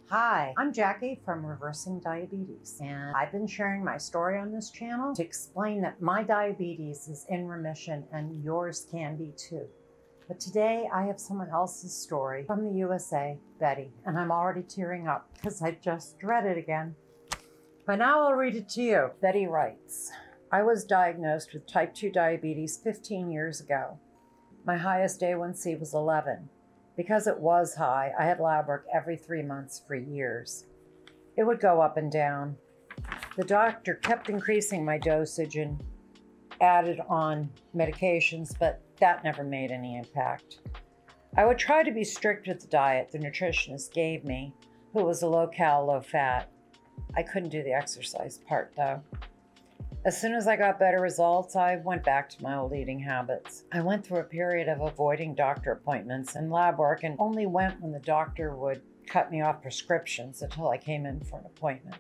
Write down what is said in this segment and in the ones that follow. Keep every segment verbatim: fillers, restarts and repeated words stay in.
Hi, I'm Jackie from Reversing Diabetes, and I've been sharing my story on this channel to explain that my diabetes is in remission and yours can be too. But today I have someone else's story from the U S A, Betty, and I'm already tearing up because I just read it again. But now I'll read it to you. Betty writes, I was diagnosed with type two diabetes fifteen years ago. My highest A one C was eleven. Because it was high, I had lab work every three months for years. It would go up and down. The doctor kept increasing my dosage and added on medications, but that never made any impact. I would try to be strict with the diet the nutritionist gave me, who was a low-cal, low-fat. I couldn't do the exercise part, though. As soon as I got better results, I went back to my old eating habits. I went through a period of avoiding doctor appointments and lab work and only went when the doctor would cut me off prescriptions until I came in for an appointment.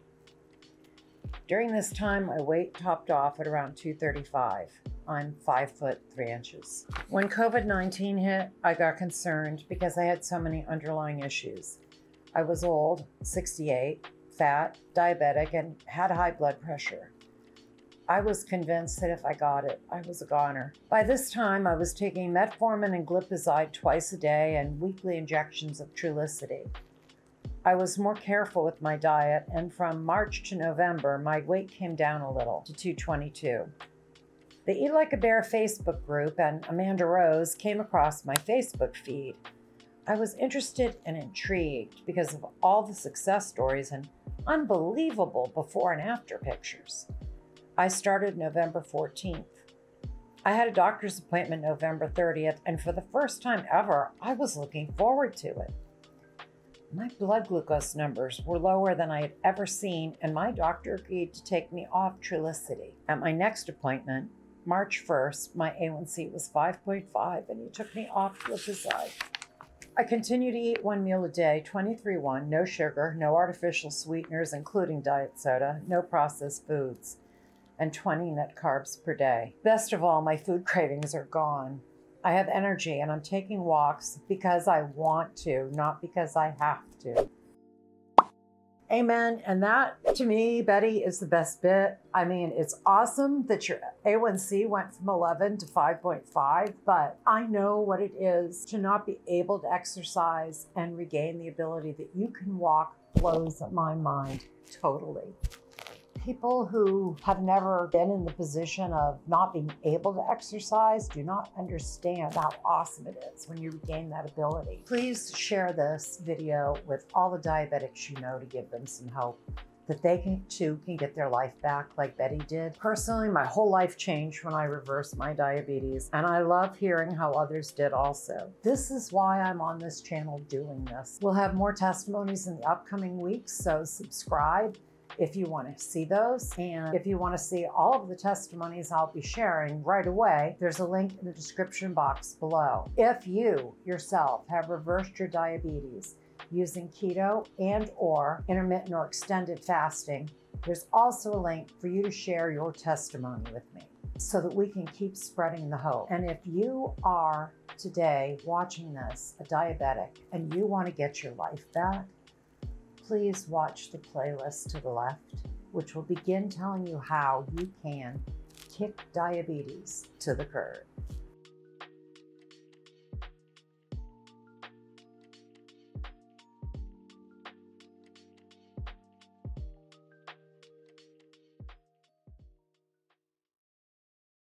During this time, my weight topped off at around two thirty-five. I'm five foot three inches. When COVID nineteen hit, I got concerned because I had so many underlying issues. I was old, sixty-eight, fat, diabetic, and had high blood pressure. I was convinced that if I got it, I was a goner. By this time, I was taking metformin and glipizide twice a day and weekly injections of Trulicity. I was more careful with my diet, and from March to November, my weight came down a little to two twenty-two. The Eat Like a Bear Facebook group and Amanda Rose came across my Facebook feed. I was interested and intrigued because of all the success stories and unbelievable before and after pictures. I started November fourteenth. I had a doctor's appointment November thirtieth, and for the first time ever, I was looking forward to it. My blood glucose numbers were lower than I had ever seen, and my doctor agreed to take me off Trulicity. At my next appointment, March first, my A one C was five point five, and he took me off glipizide. I continue to eat one meal a day, twenty-three one, no sugar, no artificial sweeteners, including diet soda, no processed foods, and twenty net carbs per day. Best of all, my food cravings are gone. I have energy and I'm taking walks because I want to, not because I have to. Amen. And that, to me, Betty, is the best bit. I mean, it's awesome that your A one C went from eleven to five point five, but I know what it is to not be able to exercise and regain the ability that you can walk blows my mind totally. People who have never been in the position of not being able to exercise do not understand how awesome it is when you regain that ability. Please share this video with all the diabetics you know to give them some hope that they can, too can get their life back like Betty did. Personally, my whole life changed when I reversed my diabetes, and I love hearing how others did also. This is why I'm on this channel doing this. We'll have more testimonies in the upcoming weeks, so subscribe if you want to see those. And if you want to see all of the testimonies I'll be sharing right away, there's a link in the description box below. If you yourself have reversed your diabetes using keto and or intermittent or extended fasting, there's also a link for you to share your testimony with me so that we can keep spreading the hope. And if you are today watching this, a diabetic, and you want to get your life back, please watch the playlist to the left, which will begin telling you how you can kick diabetes to the curb.